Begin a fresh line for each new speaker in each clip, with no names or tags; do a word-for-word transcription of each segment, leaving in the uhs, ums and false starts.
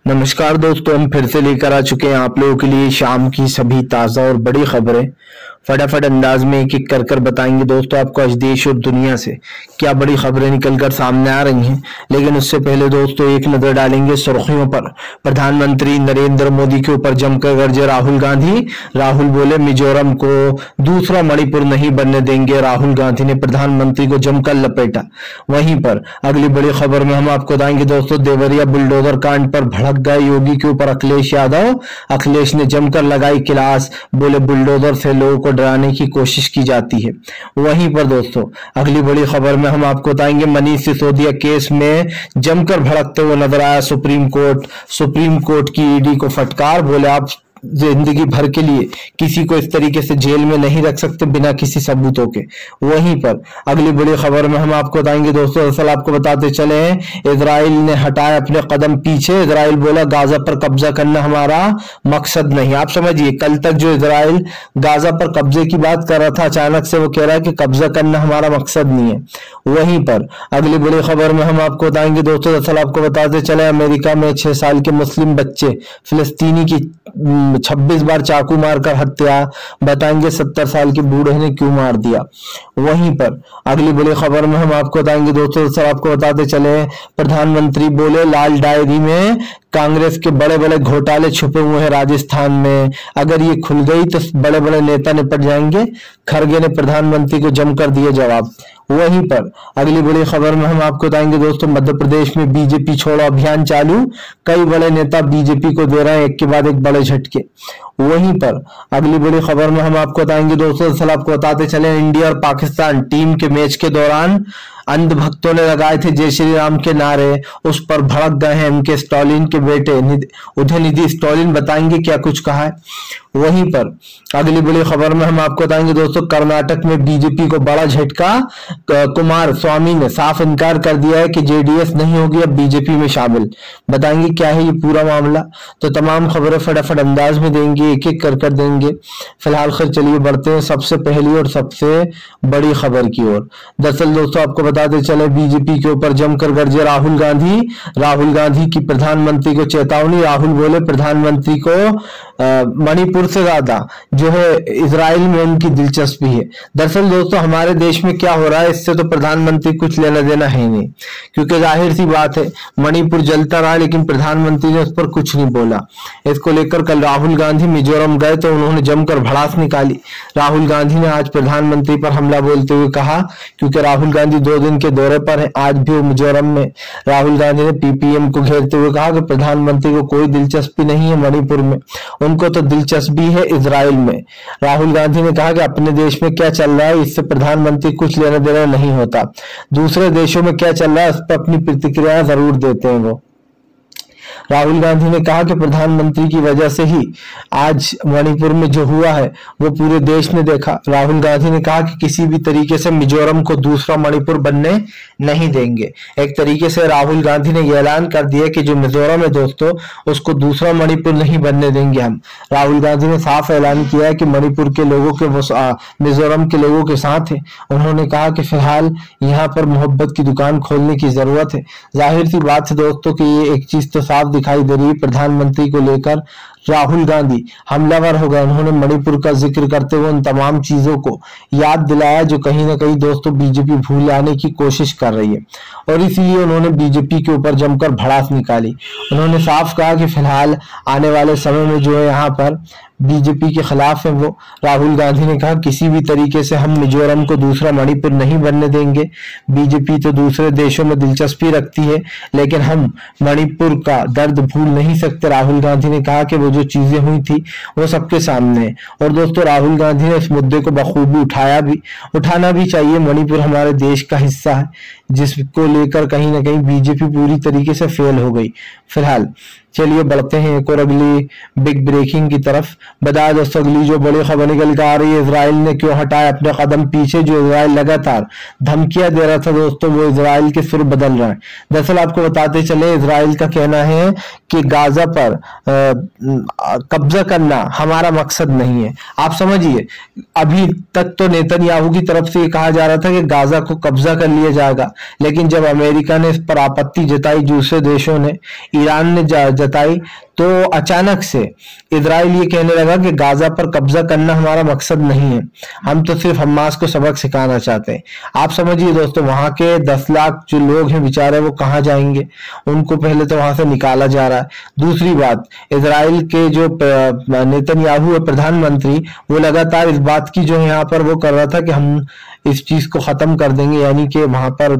नमस्कार दोस्तों, हम फिर से लेकर आ चुके हैं आप लोगों के लिए शाम की सभी ताज़ा और बड़ी खबरें। फटाफट अंदाज में एक एक कर कर बताएंगे दोस्तों आपको आज देश और दुनिया से क्या बड़ी खबरें निकलकर सामने आ रही हैं। लेकिन उससे पहले दोस्तों एक नजर डालेंगे सुर्खियों पर। प्रधानमंत्री नरेंद्र मोदी के ऊपर जमकर गरजे राहुल गांधी। राहुल बोले मिजोरम को दूसरा मणिपुर नहीं बनने देंगे। राहुल गांधी ने प्रधानमंत्री को जमकर लपेटा। वहीं पर अगली बड़ी खबर में हम आपको बताएंगे दोस्तों, देवरिया बुलडोजर कांड पर भड़क गए योगी के ऊपर अखिलेश यादव। अखिलेश ने जमकर लगाई क्लास, बोले बुलडोजर से लोगों को डराने की कोशिश की जाती है। वहीं पर दोस्तों अगली बड़ी खबर में हम आपको बताएंगे, मनीष सिसोदिया केस में जमकर भड़कते हुए नजर आया सुप्रीम कोर्ट। सुप्रीम कोर्ट की ईडी को फटकार, बोले आप जिंदगी भर के लिए किसी को इस तरीके से जेल में नहीं रख सकते बिना किसी सबूतों के। वहीं पर अगली बड़ी खबर में हम आपको बताएंगे दोस्तों, दरअसल आपको बताते चले हैं, इजराइल ने हटाए अपने कदम पीछे। इजराइल बोला गाजा पर कब्जा करना हमारा मकसद नहीं। आप समझिए, कल तक जो इजराइल गाजा पर कब्जे की बात कर रहा था, अचानक से वो कह रहा है कि कब्जा करना हमारा मकसद नहीं है। वहीं पर अगली बड़ी खबर में हम आपको बताएंगे दोस्तों, दरअसल आपको बताते चले, अमेरिका में छह साल के मुस्लिम बच्चे फिलिस्तीनी की छब्बीस बार चाकू मारकर हत्या। बताएंगे सत्तर साल के बूढ़े ने क्यों मार दिया। वहीं पर अगली बड़ी खबर में हम आपको बताएंगे दोस्तों, सर आपको बताते चले, प्रधानमंत्री बोले लाल डायरी में कांग्रेस के बड़े बड़े घोटाले छुपे हुए हैं राजस्थान में, अगर ये खुल गई तो बड़े बड़े नेता निपट जाएंगे। खड़गे ने प्रधानमंत्री को जमकर दिए जवाब। वहीं पर अगली बड़ी खबर में हम आपको बताएंगे दोस्तों, मध्य प्रदेश में बीजेपी छोड़ो अभियान चालू। कई बड़े नेता बीजेपी को दे रहे हैं एक के बाद एक बड़े झटके। वहीं पर अगली बड़ी खबर में हम आपको बताएंगे दोस्तों, दरअसल आपको बताते चले, इंडिया और पाकिस्तान टीम के मैच के दौरान अंधभक्तों ने लगाए थे जय श्री राम के नारे, उस पर भड़क गए हैं एम के स्टालिन के बेटे उदयनिधि स्टालिन। बताएंगे क्या कुछ कहा है। वहीं पर अगली बड़ी खबर में हम आपको बताएंगे दोस्तों, कर्नाटक में बीजेपी को बड़ा झटका। कुमार स्वामी ने साफ इनकार कर दिया है कि जेडीएस नहीं होगी अब बीजेपी में शामिल। बताएंगे क्या है ये पूरा मामला। तो तमाम खबरें फटाफट अंदाज में देंगे, एक एक कर कर देंगे। फिलहाल खैर चलिए बढ़ते हैं सबसे पहली और सबसे बड़ी खबर की ओर। दरअसल दोस्तों आपको बताते चले, बीजेपी के ऊपर जमकर गरजे राहुल गांधी। राहुल गांधी की प्रधानमंत्री को चेतावनी। राहुल बोले प्रधानमंत्री को मणिपुर से ज्यादा जो है इजराइल में उनकी दिलचस्पी है। दरअसल दोस्तों हमारे देश में क्या हो रहा है, इससे तो प्रधानमंत्री कुछ लेना देना है नहीं, क्योंकि जाहिर सी बात है मणिपुर जलता रहा लेकिन प्रधानमंत्री ने उस पर कुछ नहीं बोला। इसको लेकर कल राहुल गांधी मिजोरम गए तो उन्होंने जमकर भड़ास निकाली। राहुल गांधी ने आज प्रधानमंत्री पर हमला बोलते हुए कहा, क्योंकि राहुल गांधी दो दिन के दौरे पर है, आज भी वो मिजोरम में। राहुल गांधी ने पीपीएम को घेरते हुए कहा कि प्रधानमंत्री को कोई दिलचस्पी नहीं है मणिपुर में, उनको तो दिलचस्पी है इजराइल में। राहुल गांधी ने कहा कि अपने देश में क्या चल रहा है इससे प्रधानमंत्री कुछ लेना देना नहीं होता, दूसरे देशों में क्या चल रहा है उस पर अपनी प्रतिक्रिया जरूर देते हैं वो। राहुल गांधी ने कहा कि प्रधानमंत्री की वजह से ही आज मणिपुर में जो हुआ है वो पूरे देश ने देखा। राहुल गांधी ने कहा कि किसी भी तरीके से मिजोरम को दूसरा मणिपुर बनने नहीं देंगे। एक तरीके से राहुल गांधी ने यह ऐलान कर दिया कि जो मिजोरम है दोस्तों उसको दूसरा मणिपुर नहीं बनने देंगे हम। राहुल गांधी ने साफ ऐलान किया है कि मणिपुर के लोगों के वो मिजोरम के लोगों के साथ है। उन्होंने कहा कि फिलहाल यहाँ पर मोहब्बत की दुकान खोलने की जरूरत है। जाहिर सी बात है दोस्तों कि ये एक चीज तो साफ दिखाई दे रही है, प्रधानमंत्री को लेकर राहुल गांधी हमलावर हो गए। उन्होंने मणिपुर का जिक्र करते हुए उन तमाम चीजों को याद दिलाया जो कहीं ना कहीं दोस्तों बीजेपी भूल आने की कोशिश कर रही है, और इसीलिए उन्होंने बीजेपी के ऊपर जमकर भड़ास निकाली। उन्होंने साफ कहा कि फिलहाल आने वाले समय में जो है यहाँ पर बीजेपी के खिलाफ है वो। राहुल गांधी ने कहा किसी भी तरीके से हम मिजोरम को दूसरा मणिपुर नहीं बनने देंगे। बीजेपी तो दूसरे देशों में दिलचस्पी रखती है लेकिन हम मणिपुर का दर्द भूल नहीं सकते। राहुल गांधी ने कहा कि वो जो चीजें हुई थी वो सबके सामने है, और दोस्तों राहुल गांधी ने इस मुद्दे को बखूबी उठाया भी, उठाना भी चाहिए। मणिपुर हमारे देश का हिस्सा है जिसको लेकर कहीं ना कहीं बीजेपी पूरी तरीके से फेल हो गई। फिलहाल चलिए बढ़ते हैं एक और अगली बिग ब्रेकिंग की तरफ। बता दोस्तों अगली जो बड़ी खबर निकल कर आ रही है, इजराइल ने क्यों हटाया अपने कदम पीछे। जो इजराइल लगातार धमकियां दे रहा था दोस्तों वो इजराइल के सुर बदल रहा है। दरअसल आपको बताते चले, इजराइल का कहना है कि गाजा पर कब्जा करना हमारा मकसद नहीं है। आप समझिए, अभी तक तो नेतन्याहू की तरफ से ये कहा जा रहा था कि गाजा को कब्जा कर लिया जाएगा, लेकिन जब अमेरिका ने इस पर आपत्ति जताई, दूसरे देशों ने, ईरान ने जताई, तो अचानक से इजराइल ये कहने लगा कि गाजा पर कब्जा करना हमारा मकसद नहीं है, हम तो सिर्फ हमास को सबक सिखाना चाहते हैं। आप समझिए दोस्तों, वहां के दस लाख जो लोग हैं बेचारे, वो कहाँ जाएंगे? उनको पहले तो वहां से निकाला जा रहा है। दूसरी बात, इजराइल के जो नेतन्याहू है प्रधानमंत्री, वो लगातार इस बात की जो यहाँ पर वो कर रहा था कि हम इस चीज को खत्म कर देंगे, यानी कि वहां पर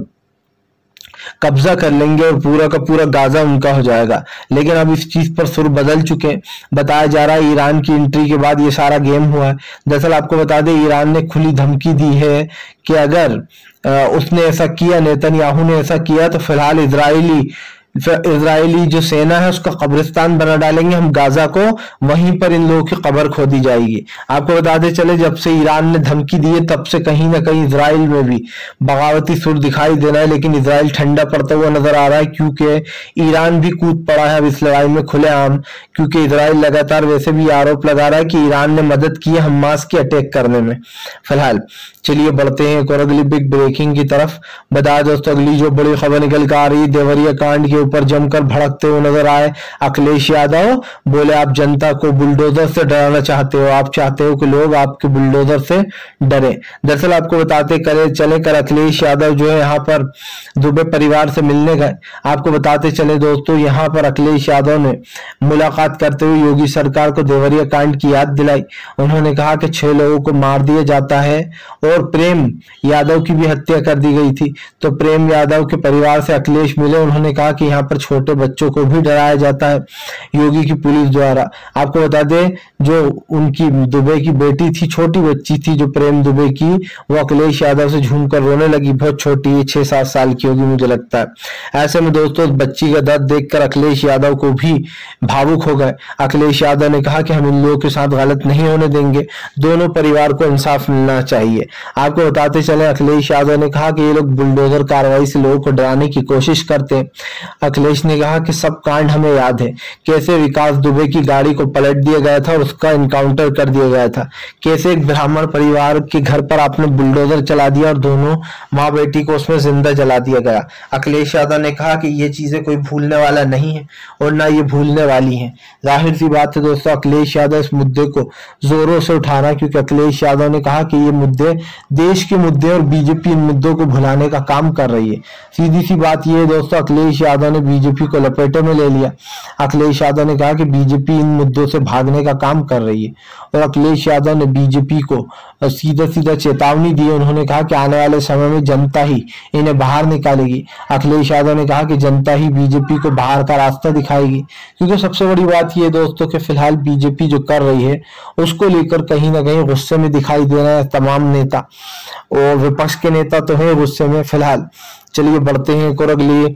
कब्जा कर लेंगे और पूरा का पूरा गाजा उनका हो जाएगा। लेकिन अब इस चीज पर सुर बदल चुके हैं। बताया जा रहा है ईरान की एंट्री के बाद ये सारा गेम हुआ है। दरअसल आपको बता दें, ईरान ने खुली धमकी दी है कि अगर उसने ऐसा किया, नेतन्याहू ने ऐसा किया, तो फिलहाल इजरायली इजरायली जो सेना है उसका कब्रिस्तान बना डालेंगे हम, गाजा को, वहीं पर इन लोगों की कब्र खोदी जाएगी। आपको बताते चले, जब से ईरान ने धमकी दी है तब से कहीं ना कहीं इजराइल में भी बगावती सुर दिखाई दे रहा है, लेकिन इजराइल ठंडा पड़ता हुआ नजर आ रहा है, क्योंकि ईरान भी कूद पड़ा है अब इस लड़ाई में खुलेआम। क्योंकि इजराइल लगातार वैसे भी आरोप लगा रहा है कि ईरान ने मदद की है हमास की अटैक करने में। फिलहाल चलिए बढ़ते हैं एक और अगली बिग ब्रेकिंग की तरफ। बता दोस्तों, अगली जो बड़ी खबर निकल कर आ रही है, देवरिया कांड के ऊपर जमकर भड़कते हुए नजर आए अखिलेश यादव। बोले आप जनता को बुलडोजर से डराना चाहते हो, आप चाहते हो कि लोग आपके बुलडोजर से डरे। दरअसल आपको बताते करे चले कर अखिलेश यादव जो है यहाँ पर दुबे परिवार से मिलने गए। आपको बताते चले दोस्तों, यहाँ पर अखिलेश यादव ने मुलाकात करते हुए योगी सरकार को देवरिया कांड की याद दिलाई। उन्होंने कहा कि छह लोगों को मार दिया जाता है और प्रेम यादव की भी हत्या कर दी गई थी। तो प्रेम यादव के परिवार से अखिलेश मिले। उन्होंने कहा कि यहाँ पर छोटे बच्चों को भी डराया जाता है योगी की पुलिस द्वारा। आपको बता दें, जो उनकी दुबे की बेटी थी, छोटी बच्ची थी जो प्रेम दुबे की, वो अखिलेश यादव से झूम कर रोने लगी। बहुत छोटी है, छह सात साल की होगी मुझे लगता है। ऐसे में दोस्तों बच्ची का दर्द देखकर अखिलेश यादव को भी भावुक हो गए। अखिलेश यादव ने कहा कि हम इन लोगों के साथ गलत नहीं होने देंगे, दोनों परिवार को इंसाफ मिलना चाहिए। आपको बताते चले, अखिलेश यादव ने कहा कि ये लोग बुलडोजर कार्रवाई से लोगों को डराने की कोशिश करते हैं। अखिलेश ने कहा कि सब कांड हमें याद है, कैसे विकास दुबे की गाड़ी को पलट दिया गया था और उसका इनकाउंटर कर दिया गया था, कैसे एक ब्राह्मण परिवार के घर पर आपने बुलडोजर चला दिया और दोनों माँ बेटी को उसमें जिंदा जला दिया गया। अखिलेश यादव ने कहा कि ये चीजें कोई भूलने वाला नहीं है और ना ये भूलने वाली है। जाहिर सी बात है दोस्तों, अखिलेश यादव इस मुद्दे को जोरों से उठा रहा है, क्योंकि अखिलेश यादव ने कहा कि ये मुद्दे देश के मुद्दे और बीजेपी इन मुद्दों को भुलाने का काम कर रही है। सीधी सी बात यह है दोस्तों, अखिलेश यादव ने बीजेपी को लपेटे में ले लिया। अखिलेश यादव ने कहा कि बीजेपी इन मुद्दों से भागने का काम कर रही है और अखिलेश यादव ने बीजेपी को सीधा सीधा चेतावनी दी। उन्होंने कहा कि आने वाले समय में जनता ही इन्हें बाहर निकालेगी। अखिलेश यादव ने कहा कि जनता ही बीजेपी को बाहर का रास्ता दिखाएगी, क्योंकि सबसे बड़ी बात यह दोस्तों कि फिलहाल बीजेपी जो कर रही है उसको लेकर कहीं ना कहीं गुस्से में दिखाई दे रहे हैं तमाम नेता, और विपक्ष के नेता तो है गुस्से में। फिलहाल चलिए बढ़ते हैं एक और अगली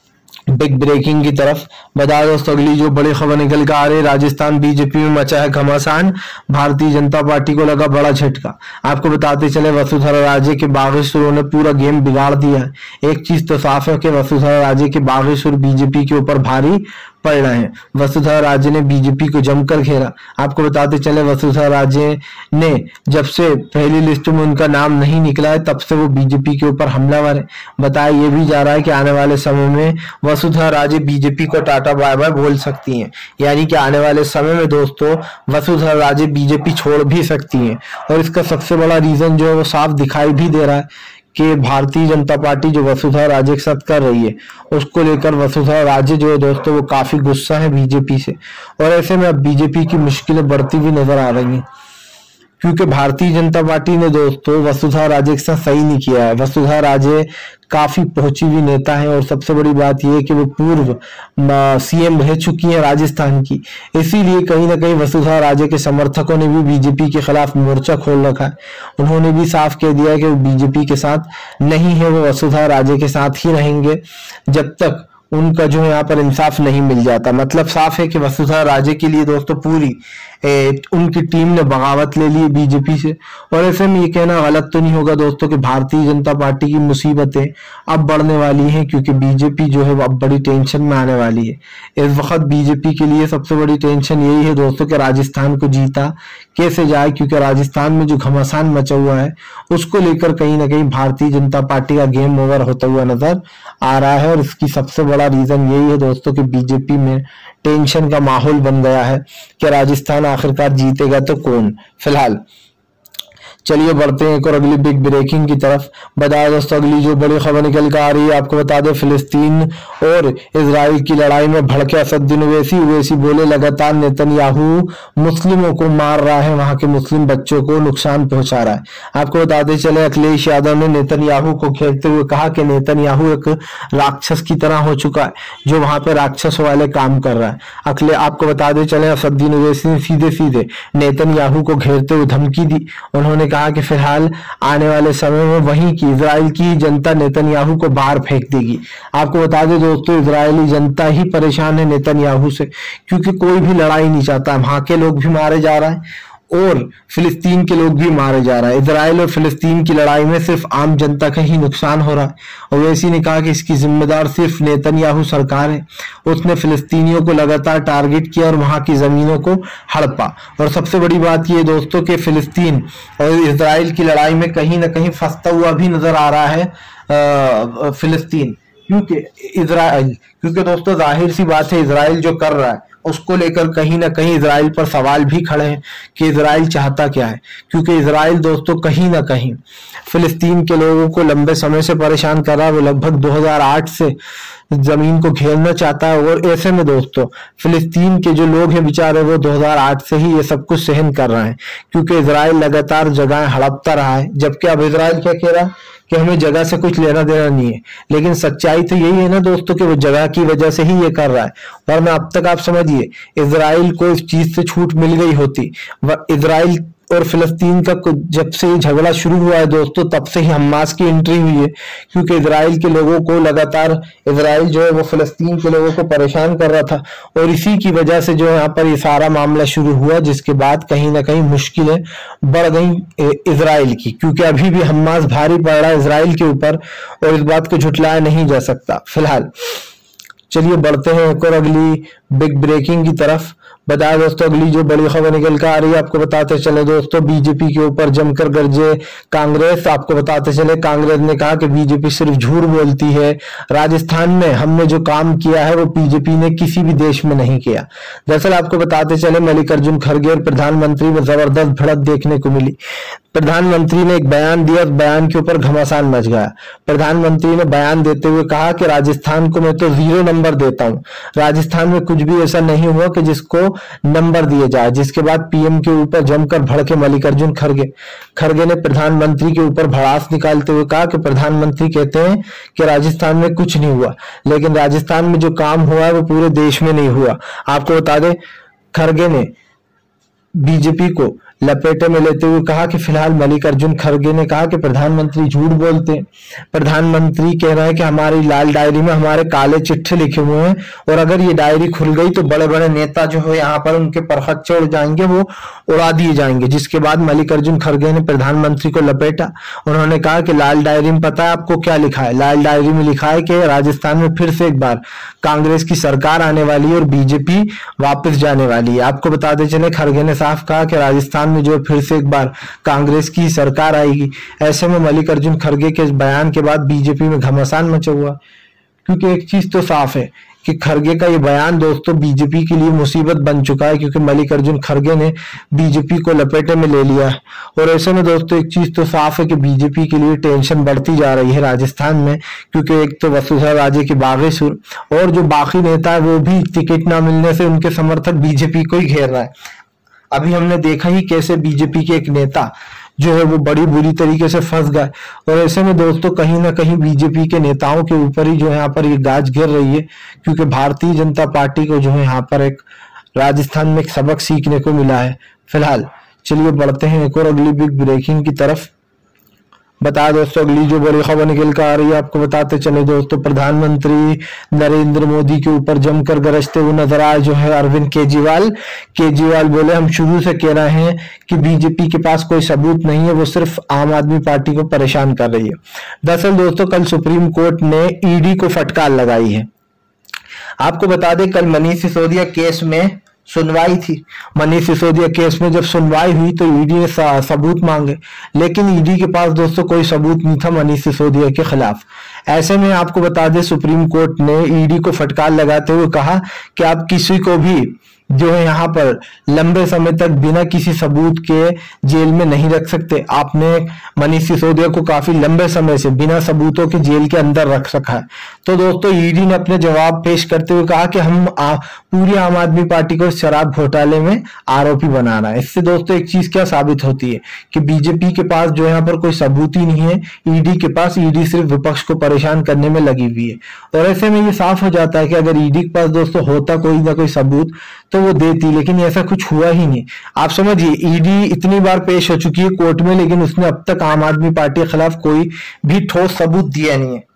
बिग ब्रेकिंग की तरफ। बता दोस्तों, अगली जो बड़ी खबर निकल कर आ रही है, राजस्थान बीजेपी में मचा है घमासान, भारतीय जनता पार्टी को लगा बड़ा झटका। आपको बताते चले, वसुंधरा राजे के बागेश्वरों ने पूरा गेम बिगाड़ दिया है। एक चीज तो साफ है कि वसुंधरा राजे के बागेश्वर बीजेपी के ऊपर भारी पड़ रहे हैं। वसुंधरा राजे ने बीजेपी को जमकर घेरा। आपको बताते चले, वसुंधरा राजे ने जब से पहली लिस्ट में उनका नाम नहीं निकला है तब से वो बीजेपी के ऊपर हमलावर है। बताया ये भी जा रहा है कि आने वाले समय में वसुंधरा राजे बीजेपी को टाटा बाय बाय बोल सकती हैं, यानी कि आने वाले समय में दोस्तों वसुंधरा राजे बीजेपी छोड़ भी सकती हैं। और इसका सबसे बड़ा रीजन जो है वो साफ दिखाई भी दे रहा है कि भारतीय जनता पार्टी जो वसुंधरा राजे के साथ कर रही है उसको लेकर वसुंधरा राजे जो है दोस्तों वो काफी गुस्सा है बीजेपी से, और ऐसे में अब बीजेपी की मुश्किलें बढ़ती हुई नजर आ रही हैं, क्योंकि भारतीय जनता पार्टी ने दोस्तों वसुंधरा राजे के साथ सही नहीं किया है। वसुंधरा राजे काफी पहुंची हुई नेता है और सबसे बड़ी बात यह है कि वो पूर्व सीएम रह चुकी हैं राजस्थान की, इसीलिए कहीं ना कहीं वसुंधरा राजे के समर्थकों ने भी बीजेपी के खिलाफ मोर्चा खोल रखा है। उन्होंने भी साफ कह दिया कि वो बीजेपी के साथ नहीं है, वो वसुंधरा राजे के साथ ही रहेंगे जब तक उनका जो यहाँ पर इंसाफ नहीं मिल जाता। मतलब साफ है कि वसुंधरा राजे के लिए दोस्तों पूरी ए, उनकी टीम ने बगावत ले ली बीजेपी से। और ऐसे में ये कहना गलत तो नहीं होगा दोस्तों कि भारतीय जनता पार्टी की मुसीबतें अब बढ़ने वाली हैं, क्योंकि बीजेपी जो है वो अब बड़ी टेंशन में आने वाली है। इस वक्त बीजेपी के लिए सबसे बड़ी टेंशन यही है दोस्तों कि राजस्थान को जीता कैसे जाए, क्योंकि राजस्थान में जो घमासान मचा हुआ है उसको लेकर कहीं ना कहीं भारतीय जनता पार्टी का गेम ओवर होता हुआ नजर आ रहा है। और इसकी सबसे बड़ा रीजन यही है दोस्तों कि बीजेपी में टेंशन का माहौल बन गया है कि राजस्थान आखिरकार जीतेगा तो कौन। फिलहाल चलिए बढ़ते हैं एक और अगली बिग ब्रेकिंग की तरफ। बताया दोस्तों अगली जो बड़ी खबर निकल कर आ रही है, आपको बता दें फिलिस्तीन और इजराइल की लड़ाई में भड़के असदुद्दीन ओवैसी ओवैसी बोले लगातार नेतन्याहू मुस्लिमों को मार रहा है, वहां के मुस्लिम बच्चों को नुकसान पहुंचा रहा है। आपको बताते चले अखिलेश यादव ने नेतन्याहू को घेरते हुए कहा कि नेतन्याहू एक राक्षस की तरह हो चुका है जो वहां पे राक्षस वाले काम कर रहा है। अखिले आपको बताते चले असदुद्दीन ओवैसी ने सीधे सीधे नेतन्याहू को घेरते हुए धमकी दी। उन्होंने कहा कि फिलहाल आने वाले समय में वहीं की इजराइल की जनता नेतन्याहू को बाहर फेंक देगी। आपको बता दें दोस्तों इजरायली जनता ही परेशान है नेतन्याहू से, क्योंकि कोई भी लड़ाई नहीं चाहता। वहां के लोग भी मारे जा रहा है और फिलिस्तीन के लोग भी मारे जा रहा है। इजराइल और फिलिस्तीन की लड़ाई में सिर्फ आम जनता का ही नुकसान हो रहा है। ओवैसी ने कहा कि इसकी जिम्मेदार सिर्फ नेतन्याहू सरकार है। उसने फिलिस्तीनियों को लगातार टारगेट किया और वहां की जमीनों को हड़पा। और सबसे बड़ी बात यह दोस्तों कि फिलिस्तीन और इजराइल की लड़ाई में कहीं ना कहीं फंसता हुआ भी नजर आ रहा है फिलिस्तीन, क्योंकि इजराइल क्योंकि दोस्तों जाहिर सी बात है इजराइल जो कर रहा है उसको लेकर कहीं ना कहीं इजराइल पर सवाल भी खड़े हैं कि इजराइल चाहता क्या है। क्योंकि इजराइल दोस्तों कहीं ना कहीं फिलिस्तीन के लोगों को लंबे समय से परेशान कर रहा है। वो लगभग दो हज़ार आठ से जमीन को घेरना चाहता है और ऐसे में दोस्तों फिलिस्तीन के जो लोग हैं बेचारे वो दो हज़ार आठ से ही ये सब कुछ सहन कर रहे हैं, क्योंकि इजराइल लगातार जगह हड़पता रहा है। जबकि अब इजराइल क्या कह रहा है कि हमें जगह से कुछ लेना देना नहीं है, लेकिन सच्चाई तो यही है ना दोस्तों कि वो जगह की वजह से ही ये कर रहा है। और मैं अब तक आप समझिए इजराइल को इस चीज से छूट मिल गई होती। इजराइल और फिलिस्तीन का जब से ये झगड़ा शुरू हुआ है दोस्तों तब से ही हमास की एंट्री हुई है, क्योंकि इजराइल के लोगों को लगातार इजराइल जो है वो फिलिस्तीन के लोगों को परेशान कर रहा था और इसी की वजह से जो यहाँ पर ये सारा मामला शुरू हुआ, जिसके बाद कहीं ना कहीं मुश्किलें बढ़ गई इजराइल की, क्योंकि अभी भी हमास भारी पड़ रहा है इजराइल के ऊपर और इस बात को झुटलाया नहीं जा सकता। फिलहाल चलिए बढ़ते हैं एक और अगली बिग ब्रेकिंग की तरफ। बताया दोस्तों अगली जो बड़ी खबर निकल कर आ रही है, आपको बताते चले दोस्तों बीजेपी के ऊपर जमकर गरजे कांग्रेस। आपको बताते चले कांग्रेस ने कहा कि बीजेपी सिर्फ झूठ बोलती है, राजस्थान में हमने जो काम किया है वो बीजेपी ने किसी भी देश में नहीं किया। दरअसल आपको बताते चले मल्लिकार्जुन खड़गे और प्रधानमंत्री में जबरदस्त भिड़ंत देखने को मिली। प्रधानमंत्री ने एक बयान दिया, बयान के ऊपर घमासान मच गया। प्रधानमंत्री ने बयान देते हुए कहा कि राजस्थान को मैं तो जीरो नंबर देता हूं, राजस्थान में कुछ भी ऐसा नहीं हुआ कि जिसको नंबर दिए जाए। जिसके बाद पीएम के ऊपर जमकर भड़के मल्लिकार्जुन खड़गे खड़गे ने प्रधानमंत्री के ऊपर भड़ास निकालते हुए कहा कि प्रधानमंत्री कहते हैं कि राजस्थान में कुछ नहीं हुआ, लेकिन राजस्थान में जो काम हुआ है वो पूरे देश में नहीं हुआ। आपको बता दें खड़गे ने बीजेपी को लपेटे में लेते हुए कहा कि फिलहाल मल्लिकार्जुन खड़गे ने कहा कि प्रधानमंत्री झूठ बोलते हैं। प्रधानमंत्री कह रहे हैं कि हमारी लाल डायरी में हमारे काले चिट्ठे लिखे हुए हैं और अगर ये डायरी खुल गई तो बड़े बड़े नेता जो है यहाँ पर उनके परखच्चे उड़ जाएंगे, वो उड़ा दिए जाएंगे। जिसके बाद मल्लिकार्जुन खड़गे ने प्रधानमंत्री को लपेटा। उन्होंने कहा कि लाल डायरी में पता है आपको क्या लिखा है? लाल डायरी में लिखा है कि राजस्थान में फिर से एक बार कांग्रेस की सरकार आने वाली है और बीजेपी वापस जाने वाली है। आपको बताते चले खड़गे ने साफ कहा कि राजस्थान में जो फिर से एक बार कांग्रेस की सरकार आएगी। ऐसे में मल्लिकार्जुन खड़गे के इस बयान के बाद बीजेपी में घमासान मचा हुआ, क्योंकि एक चीज तो साफ है कि खड़गे का ये बयान दोस्तों बीजेपी के लिए मुसीबत बन चुका है, क्योंकि मल्लिकार्जुन खड़गे ने बीजेपी को लपेटे में ले लिया है। और ऐसे में दोस्तों एक चीज तो साफ है कि बीजेपी के लिए टेंशन बढ़ती जा रही है राजस्थान में, क्योंकि एक तो वसुंधरा राजे की बागेश्वर और जो बाकी नेता है वो भी टिकट ना मिलने से उनके समर्थक बीजेपी को ही घेर रहा है। अभी हमने देखा ही कैसे बीजेपी के एक नेता जो है वो बड़ी बुरी तरीके से फंस गए। और ऐसे में दोस्तों कहीं ना कहीं बीजेपी के नेताओं के ऊपर ही जो है यहाँ पर ये गाज गिर रही है, क्योंकि भारतीय जनता पार्टी को जो है यहाँ पर एक राजस्थान में एक सबक सीखने को मिला है। फिलहाल चलिए बढ़ते हैं एक और अगली बिग ब्रेकिंग की तरफ। बता दोस्तों अगली जो बड़ी खबर निकल कर आ रही है आपको बताते चले दोस्तों, प्रधानमंत्री नरेंद्र मोदी के ऊपर जमकर गरजते हुए नजर आए जो है अरविंद केजरीवाल। केजरीवाल बोले हम शुरू से कह रहे हैं कि बीजेपी के पास कोई सबूत नहीं है, वो सिर्फ आम आदमी पार्टी को परेशान कर रही है। दरअसल दोस्तों कल सुप्रीम कोर्ट ने ईडी को फटकार लगाई है। आपको बता दें कल मनीष सिसोदिया केस में सुनवाई थी। मनीष सिसोदिया केस में जब सुनवाई हुई तो ईडी ने सबूत मांगे, लेकिन ईडी के पास दोस्तों कोई सबूत नहीं था मनीष सिसोदिया के खिलाफ। ऐसे में आपको बता दें सुप्रीम कोर्ट ने ईडी को फटकार लगाते हुए कहा कि आप किसी को भी जो है यहाँ पर लंबे समय तक बिना किसी सबूत के जेल में नहीं रख सकते। आपने मनीष सिसोदिया को काफी लंबे समय से बिना सबूतों के जेल के अंदर रख रखा है। तो दोस्तों ईडी ने अपने जवाब पेश करते हुए कहा कि हम आ, पूरी आम आदमी पार्टी को शराब घोटाले में आरोपी बना रहा है। इससे दोस्तों एक चीज क्या साबित होती है कि बीजेपी के पास जो यहाँ पर कोई सबूत ही नहीं है, ईडी के पास, ईडी सिर्फ विपक्ष को परेशान करने में लगी हुई है। और ऐसे में ये साफ हो जाता है कि अगर ईडी के पास दोस्तों होता कोई ना कोई सबूत तो वो देती, लेकिन ऐसा कुछ हुआ ही नहीं। आप समझिए ईडी इतनी बार पेश हो चुकी है कोर्ट में, लेकिन उसने अब तक आम आदमी पार्टी के खिलाफ कोई भी ठोस सबूत दिया नहीं है।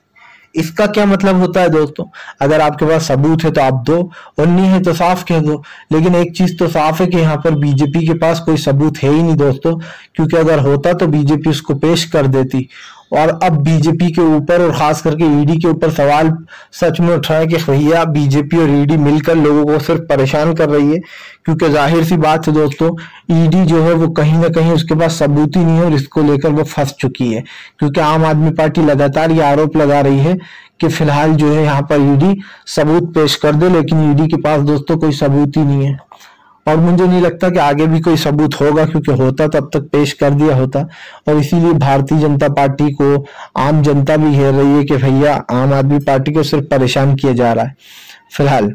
इसका क्या मतलब होता है दोस्तों, अगर आपके पास सबूत है तो आप दो, और नहीं है तो साफ कह दो। लेकिन एक चीज तो साफ है कि यहाँ पर बीजेपी के पास कोई सबूत है ही नहीं दोस्तों, क्योंकि अगर होता तो बीजेपी उसको पेश कर देती। और अब बीजेपी के ऊपर और खास करके ईडी के ऊपर सवाल सच में उठ रहा है कि भैया बीजेपी और ईडी मिलकर लोगों को सिर्फ परेशान कर रही है, क्योंकि जाहिर सी बात है दोस्तों ईडी जो है वो कहीं ना कहीं उसके पास सबूत ही नहीं है और इसको लेकर वो फंस चुकी है। क्योंकि आम आदमी पार्टी लगातार ये आरोप लगा रही है कि फिलहाल जो है यहाँ पर ईडी सबूत पेश कर दे, लेकिन ईडी के पास दोस्तों कोई सबूत ही नहीं है। और मुझे नहीं लगता कि आगे भी कोई सबूत होगा, क्योंकि होता तब तक पेश कर दिया होता। और इसीलिए भारतीय जनता पार्टी को आम जनता भी घेर रही है कि भैया आम आदमी पार्टी को सिर्फ परेशान किया जा रहा है फिलहाल।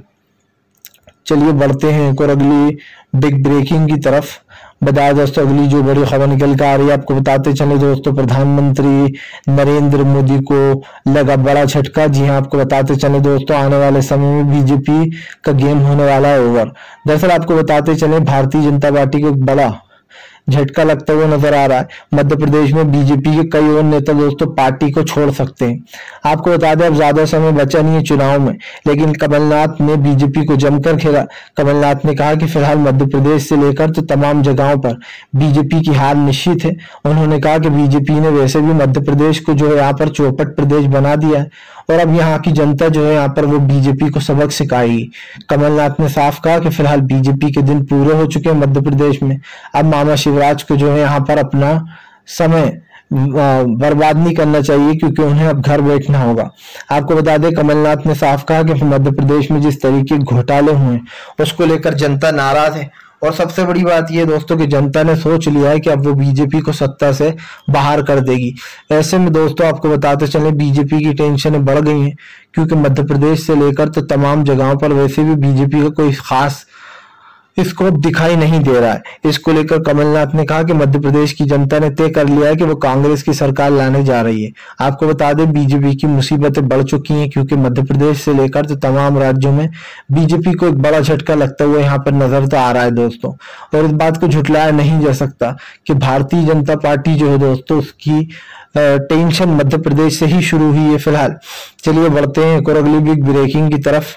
चलिए बढ़ते हैं एक और अगली बिग ब्रेकिंग की तरफ। बताया दोस्तों अगली जो बड़ी खबर निकल कर आ रही है आपको बताते चले दोस्तों, प्रधानमंत्री नरेंद्र मोदी को लगा बड़ा झटका। जी हां, आपको बताते चले दोस्तों आने वाले समय में बीजेपी का गेम होने वाला है ओवर। दरअसल आपको बताते चले भारतीय जनता पार्टी को एक बड़ा झटका लगता हुआ नजर आ रहा है। मध्य प्रदेश में बीजेपी के कई और नेता दोस्तों पार्टी को छोड़ सकते हैं। आपको बता दें अब ज्यादा समय बचा नहीं है चुनाव में, लेकिन कमलनाथ ने बीजेपी को जमकर खेला। कमलनाथ ने कहा कि फिलहाल मध्य प्रदेश से लेकर तो तमाम जगहों पर बीजेपी की हार निश्चित है। उन्होंने कहा कि बीजेपी ने वैसे भी मध्य प्रदेश को जो है यहाँ पर चौपट प्रदेश बना दिया है और अब यहाँ की जनता जो है यहाँ पर वो बीजेपी को सबक सिखाएगी। कमलनाथ ने साफ कहा कि फिलहाल बीजेपी के दिन पूरे हो चुके हैं मध्य प्रदेश में। अब मामा शिवराज को जो है यहाँ पर अपना समय बर्बाद नहीं करना चाहिए, क्योंकि उन्हें अब घर बैठना होगा। आपको बता दें कमलनाथ ने साफ कहा कि मध्य प्रदेश में जिस तरीके के घोटाले हुए उसको लेकर जनता नाराज है। और सबसे बड़ी बात यह दोस्तों कि जनता ने सोच लिया है कि अब वो बीजेपी को सत्ता से बाहर कर देगी। ऐसे में दोस्तों आपको बताते चले बीजेपी की टेंशन बढ़ गई है, क्योंकि मध्य प्रदेश से लेकर तो तमाम जगहों पर वैसे भी बीजेपी का कोई खास स्कोप दिखाई नहीं दे रहा है। इसको लेकर कमलनाथ ने कहा कि मध्य प्रदेश की जनता ने तय कर लिया है कि वो कांग्रेस की सरकार लाने जा रही है। आपको बता दें बीजेपी की मुसीबतें बढ़ चुकी हैं, क्योंकि मध्य प्रदेश से लेकर तो तमाम राज्यों में बीजेपी को एक बड़ा झटका लगता हुआ यहाँ पर नजर तो आ रहा है दोस्तों। और इस बात को झुटलाया नहीं जा सकता कि भारतीय जनता पार्टी जो है दोस्तों उसकी टेंशन मध्य प्रदेश से ही शुरू हुई है फिलहाल। चलिए बढ़ते हैं एक और अगली बिग ब्रेकिंग की तरफ।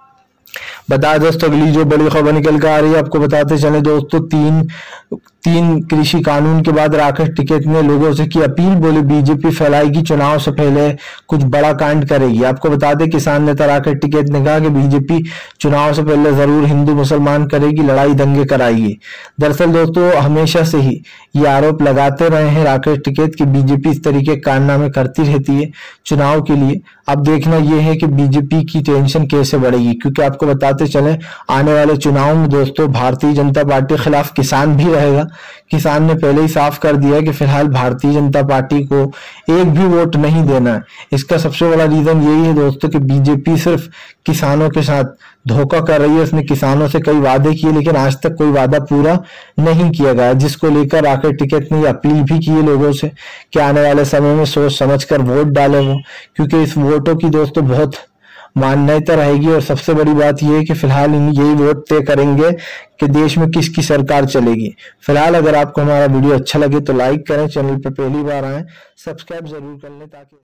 बता दोस्तों अगली जो बड़ी खबर निकल कर आ रही है आपको बताते चले दोस्तों, तीन तीन कृषि कानून के बाद राकेश टिकैत ने लोगों से की अपील। बोले बीजेपी फैलाएगी चुनाव से पहले कुछ बड़ा कांड करेगी। आपको बता दें किसान नेता राकेश टिकैत ने कहा कि बीजेपी चुनाव से पहले जरूर हिंदू मुसलमान करेगी, लड़ाई दंगे कराएगी। दरअसल दोस्तों हमेशा से ही ये आरोप लगाते रहे हैं राकेश टिकैत की बीजेपी इस तरीके के कारनामे करती रहती है चुनाव के लिए। अब देखना यह है कि बीजेपी की टेंशन कैसे बढ़ेगी, क्योंकि आपको बताते चले आने वाले चुनाव में दोस्तों भारतीय जनता पार्टी के खिलाफ किसान भी रहेगा। किसान ने पहले ही साफ कर दिया है कि फिलहाल भारतीय जनता पार्टी को एक भी वोट नहीं देना है। इसका सबसे बड़ा रीजन यही है दोस्तों कि बीजेपी सिर्फ किसानों के साथ धोखा कर रही है। उसने किसानों से कई वादे किए, लेकिन आज तक कोई वादा पूरा नहीं किया गया, जिसको लेकर राकेश टिकैत ने अपील भी की है लोगों से कि आने वाले समय में सोच समझ कर वोट डालें वो, क्योंकि इस वोटों की दोस्तों बहुत मान्यता रहेगी। और सबसे बड़ी बात यह है कि फिलहाल यही वोट तय करेंगे कि देश में किसकी सरकार चलेगी। फिलहाल अगर आपको हमारा वीडियो अच्छा लगे तो लाइक करें, चैनल पर पहली बार आए सब्सक्राइब जरूर कर लें ताकि